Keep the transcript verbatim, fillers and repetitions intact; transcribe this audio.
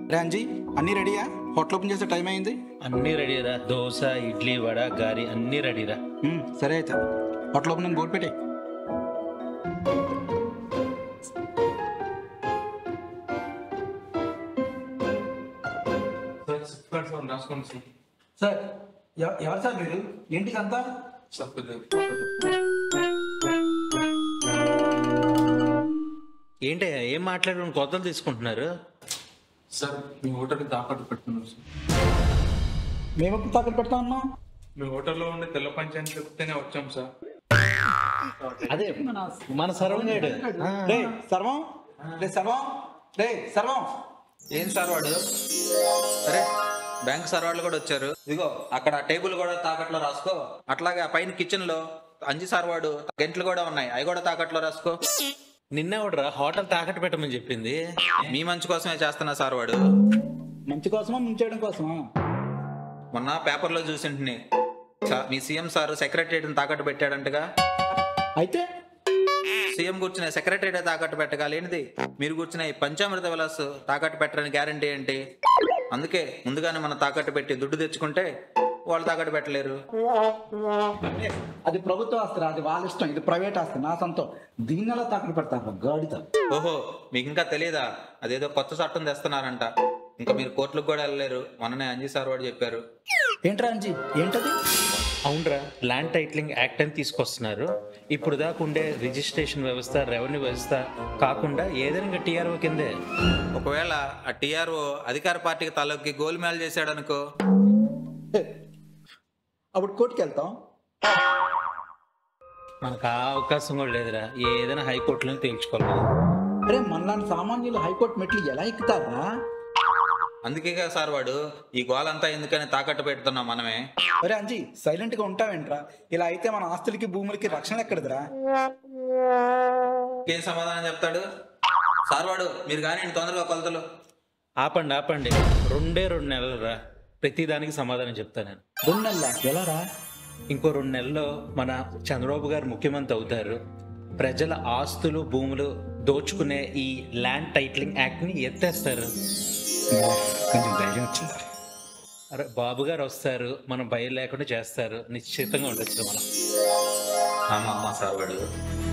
రాంజీ అన్నీ రెడీయా? Hotel open చేసే టైం అయింది. అన్నీ రెడీరా. దోశ, ఇడ్లీ, వడ, గారి అన్నీ రెడీరా. సరే అయితే హోటల్ ఓపెన్ బోర్డు పెట్టే. సార్ ఎవరు సార్ మీరు? ఏంటికి అంతా? ఏంటయ్యా ఏం మాట్లాడడం కొత్తలు తీసుకుంటున్నారు? సార్ మీ హోటల్కి తాకట్టు పెట్టుకున్నాం సార్. మేము ఎప్పుడు తాకట్టు పెడతా ఉన్నాం? మీ హోటల్లో ఉండే తెల్ల పంచాయతీ చెప్తేనే వచ్చాం సార్. అదే మన సర్వంగాడు. రే సర్వం, రే సర్వం, రే సర్వం. ఏం సార్ వాడు? అరే బ్యాంక్ సార్ వాళ్ళు కూడా వచ్చారు. ఇదిగో అక్కడ టేబుల్ కూడా తాకట్లో రాసుకో. అట్లాగే ఆ పైన కిచెన్ లో అంజి సార్ వాడు గంటలు కూడా ఉన్నాయి, అవి కూడా తాకట్లో రాసుకో. నిన్నెవడరా హోటల్ తాకట్టు పెట్టమని చెప్పింది? మీ మంచి కోసమే చేస్తున్నా సార్ వాడు. మంచి కోసమా ముంచేయడం కోసమా? మొన్న పేపర్లో చూసింటిని మీ సీఎం సార్ సెక్రటరీని తాకట్టు పెట్టాడంటగా. అయితే సీఎం కూర్చునే సెక్రటరీ తాకట్టు పెట్టగాలేనిది మీరు కూర్చునే పంచామృత విలాస్ తాకట్టు పెట్టడానికి గ్యారంటీ ఏంటి? అందుకే ముందుగానే మనం తాకట్టు పెట్టి దుడ్డు తెచ్చుకుంటే వాళ్ళు తాకట్టు పెట్టలేరు. అది ప్రభుత్వ ఆస్తి, అది వాళ్ళ ఇష్టం. ఇది ప్రైవేట్ ఆస్తి, నా సొంతం. దీన్ని ఎలా తాకట్టు పెడతారు గాడిత? ఓహో మీకు ఇంకా తెలియదా? అదేదో కొత్త చట్టం తెస్తున్నారంట. ఇంకా మీరు కోర్టులకు కూడా వెళ్ళలేరు. మొన్ననే అంజీ సార్ వాడు చెప్పారు. ఏంట్రా అంజీ? ఏంటది? అవునరా, ల్యాండ్ టైటిలింగ్ యాక్ట్ అని తీసుకొస్తున్నారు. ఇప్పుడు దాకా ఉండే రిజిస్ట్రేషన్ వ్యవస్థ, రెవెన్యూ వ్యవస్థ కాకుండా ఏదైనా టీఆర్ఓ కిందే. ఒకవేళ ఆ టీఆర్ఓ అధికార పార్టీకి తలొక్కి గోల్మాల్ చేశాడు అనుకో, అప్పుడు కోర్టుకి వెళ్తాం. మనకు ఆ అవకాశం కూడా లేదురా. ఏదైనా హైకోర్టులో తేల్చుకోవాలి. అరే మనలాంటి సామాన్యులు హైకోర్టు మెట్లు ఎలా ఎక్కుతారా? అందుకే కదా సార్ వాడు ఈ గోలంతా ఎందుకని తాకట్టు పెడుతున్నాం మనమే. అరే అంజీ సైలెంట్ గా ఉంటావేంట్రా? ఇలా అయితే మన ఆస్తులకి భూములకి రక్షణ ఎక్కడదిరా? ఏం సమాధానం చెప్తాడు సార్ వాడు? మీరు కానీ తొందరగా కొలతలు ఆపండి ఆపండి. రెండే రెండు నెలలు రా, ప్రతిదానికి సమాధానం చెప్తాను నేను. రెండు నెలల ఎలా రా? ఇంకో రెండు నెలల్లో మన చంద్రబాబు గారు ముఖ్యమంత్రి అవుతారు. ప్రజల ఆస్తులు భూములు దోచుకునే ఈ ల్యాండ్ టైటిలింగ్ యాక్ట్ ని ఎత్తేస్తారు. కొంచెం ధైర్యం వచ్చింది. అరే బాబు గారు వస్తారు, మనం భయం లేకుండా చేస్తారు. నిశ్చితంగా ఉండొచ్చు మనం. ఆమా సార్ వాడు.